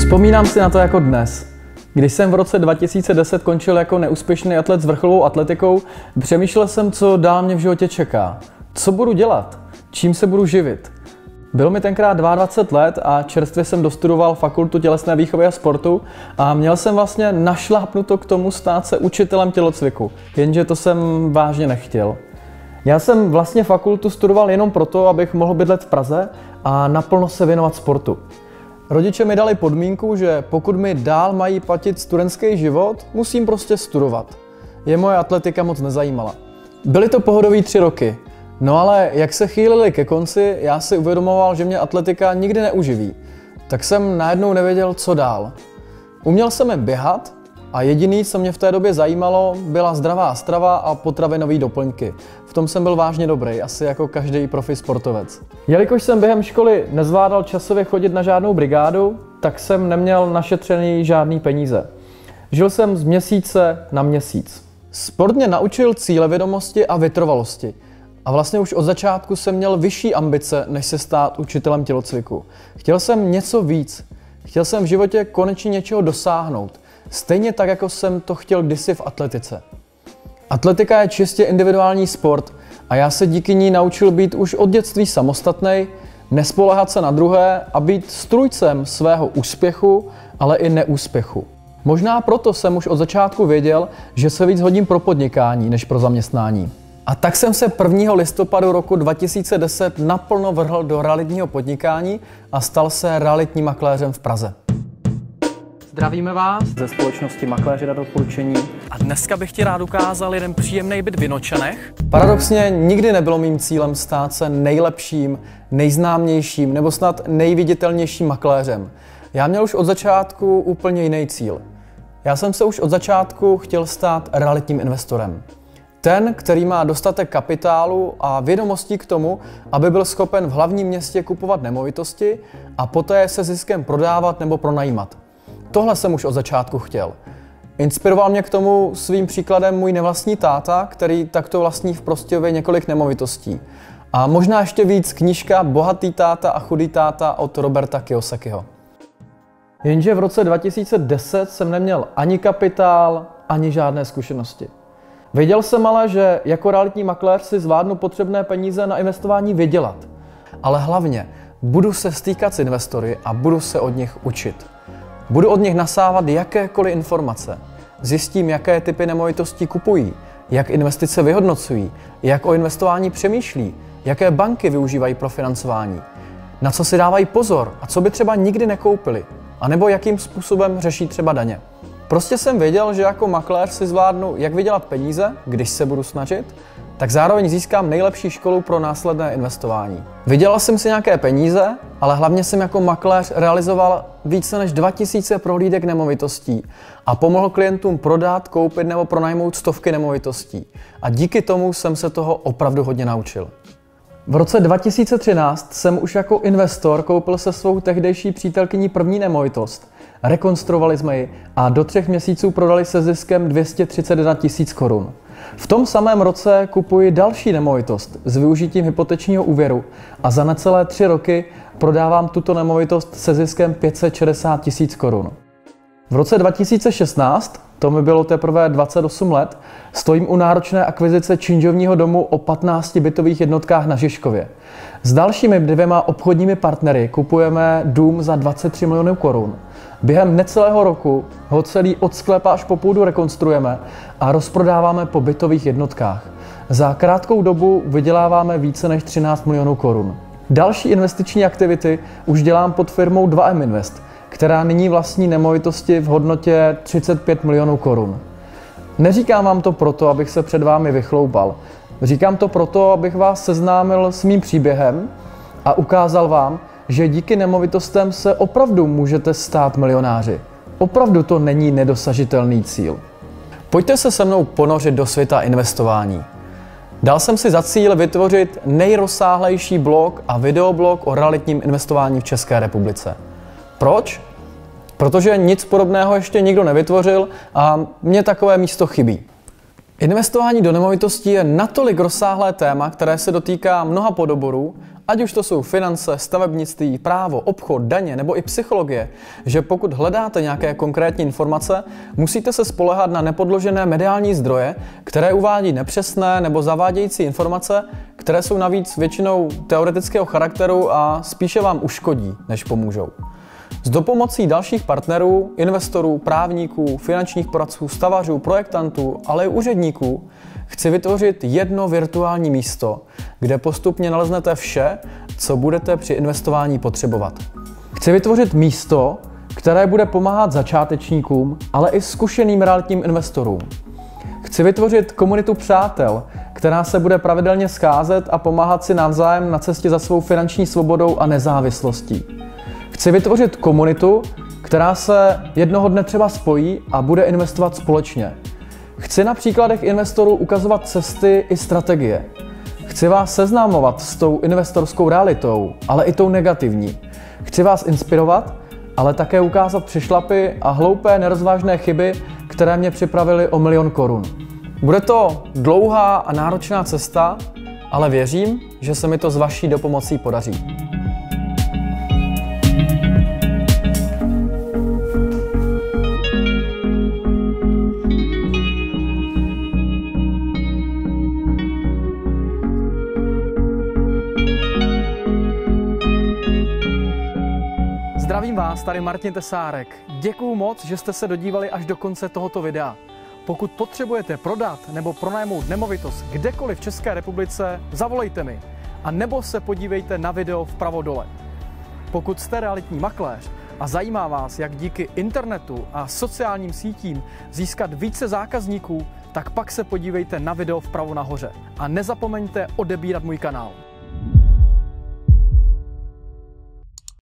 Vzpomínám si na to jako dnes. Když jsem v roce 2010 končil jako neúspěšný atlet s vrcholovou atletikou, přemýšlel jsem, co dál mě v životě čeká. Co budu dělat? Čím se budu živit? Bylo mi tenkrát 22 let a čerstvě jsem dostudoval fakultu tělesné výchovy a sportu a měl jsem vlastně našlápnuto k tomu stát se učitelem tělocviku, jenže to jsem vážně nechtěl. Já jsem vlastně fakultu studoval jenom proto, abych mohl bydlet v Praze a naplno se věnovat sportu. Rodiče mi dali podmínku, že pokud mi dál mají platit studentský život, musím prostě studovat. Je moje atletika moc nezajímala. Byly to pohodový 3 roky. No ale jak se chýlili ke konci, já si uvědomoval, že mě atletika nikdy neuživí. Tak jsem najednou nevěděl, co dál. Uměl jsem jen běhat a jediný, co mě v té době zajímalo, byla zdravá strava a potravinové doplňky. V tom jsem byl vážně dobrý, asi jako každý profi sportovec. Jelikož jsem během školy nezvládal časově chodit na žádnou brigádu, tak jsem neměl našetřený žádný peníze. Žil jsem z měsíce na měsíc. Sport mě naučil cílevědomosti a vytrvalosti. A vlastně už od začátku jsem měl vyšší ambice, než se stát učitelem tělocviku. Chtěl jsem něco víc. Chtěl jsem v životě konečně něčeho dosáhnout. Stejně tak, jako jsem to chtěl kdysi v atletice. Atletika je čistě individuální sport a já se díky ní naučil být už od dětství samostatnej, nespoléhat se na druhé a být strůjcem svého úspěchu, ale i neúspěchu. Možná proto jsem už od začátku věděl, že se víc hodím pro podnikání než pro zaměstnání. A tak jsem se 1. listopadu roku 2010 naplno vrhl do realitního podnikání a stal se realitním makléřem v Praze. Zdravíme vás ze společnosti Makléři na doporučení. A dneska bych ti rád ukázal jeden příjemný byt v Vinočanech. Paradoxně nikdy nebylo mým cílem stát se nejlepším, nejznámějším nebo snad nejviditelnějším makléřem. Já měl už od začátku úplně jiný cíl. Já jsem se už od začátku chtěl stát realitním investorem. Ten, který má dostatek kapitálu a vědomostí k tomu, aby byl schopen v hlavním městě kupovat nemovitosti a poté se ziskem prodávat nebo pronajímat. Tohle jsem už od začátku chtěl. Inspiroval mě k tomu svým příkladem můj nevlastní táta, který takto vlastní v Prostějově několik nemovitostí. A možná ještě víc knížka Bohatý táta a chudý táta od Roberta Kiyosakiho. Jenže v roce 2010 jsem neměl ani kapitál, ani žádné zkušenosti. Věděl jsem ale, že jako realitní makléř si zvládnu potřebné peníze na investování vydělat. Ale hlavně budu se stýkat s investory a budu se od nich učit. Budu od nich nasávat jakékoliv informace. Zjistím, jaké typy nemovitostí kupují, jak investice vyhodnocují, jak o investování přemýšlí, jaké banky využívají pro financování, na co si dávají pozor a co by třeba nikdy nekoupili, anebo jakým způsobem řeší třeba daně. Prostě jsem věděl, že jako makléř si zvládnu jak vydělat peníze, když se budu snažit, tak zároveň získám nejlepší školu pro následné investování. Vydělal jsem si nějaké peníze, ale hlavně jsem jako makléř realizoval více než 2000 prohlídek nemovitostí a pomohl klientům prodat, koupit nebo pronajmout stovky nemovitostí. A díky tomu jsem se toho opravdu hodně naučil. V roce 2013 jsem už jako investor koupil se svou tehdejší přítelkyní první nemovitost. Rekonstruovali jsme ji a do 3 měsíců prodali se ziskem 231 000 korun. V tom samém roce kupuji další nemovitost s využitím hypotečního úvěru a za necelé 3 roky prodávám tuto nemovitost se ziskem 560 000 korun. V roce 2016, to mi bylo teprve 28 let, stojím u náročné akvizice činžovního domu o 15 bytových jednotkách na Žižkově. S dalšími 2 obchodními partnery kupujeme dům za 23 milionů korun. Během necelého roku ho celý od sklepa až po půdu rekonstruujeme a rozprodáváme po bytových jednotkách. Za krátkou dobu vyděláváme více než 13 milionů korun. Další investiční aktivity už dělám pod firmou 2M Invest, která nyní vlastní nemovitosti v hodnotě 35 milionů korun. Neříkám vám to proto, abych se před vámi vychloubal. Říkám to proto, abych vás seznámil s mým příběhem a ukázal vám, že díky nemovitostem se opravdu můžete stát milionáři. Opravdu to není nedosažitelný cíl. Pojďte se se mnou ponořit do světa investování. Dal jsem si za cíl vytvořit nejrozsáhlejší blog a videoblog o realitním investování v České republice. Proč? Protože nic podobného ještě nikdo nevytvořil a mně takové místo chybí. Investování do nemovitostí je natolik rozsáhlé téma, které se dotýká mnoha podoborů, ať už to jsou finance, stavebnictví, právo, obchod, daně nebo i psychologie, že pokud hledáte nějaké konkrétní informace, musíte se spoléhat na nepodložené mediální zdroje, které uvádí nepřesné nebo zavádějící informace, které jsou navíc většinou teoretického charakteru a spíše vám uškodí, než pomůžou. S dopomocí dalších partnerů, investorů, právníků, finančních poradců, stavařů, projektantů, ale i úředníků chci vytvořit jedno virtuální místo, kde postupně naleznete vše, co budete při investování potřebovat. Chci vytvořit místo, které bude pomáhat začátečníkům, ale i zkušeným realitním investorům. Chci vytvořit komunitu přátel, která se bude pravidelně scházet a pomáhat si navzájem na cestě za svou finanční svobodou a nezávislostí. Chci vytvořit komunitu, která se jednoho dne třeba spojí a bude investovat společně. Chci na příkladech investorů ukazovat cesty i strategie. Chci vás seznámovat s tou investorskou realitou, ale i tou negativní. Chci vás inspirovat, ale také ukázat přešlapy a hloupé nerozvážné chyby, které mě připravily o 1 000 000 korun. Bude to dlouhá a náročná cesta, ale věřím, že se mi to s vaší dopomocí podaří. Zdravím vás, tady Martin Tesárek. Děkuju moc, že jste se dodívali až do konce tohoto videa. Pokud potřebujete prodat nebo pronajmout nemovitost kdekoliv v České republice, zavolejte mi a nebo se podívejte na video vpravo dole. Pokud jste realitní makléř a zajímá vás, jak díky internetu a sociálním sítím získat více zákazníků, tak pak se podívejte na video vpravo nahoře a nezapomeňte odebírat můj kanál.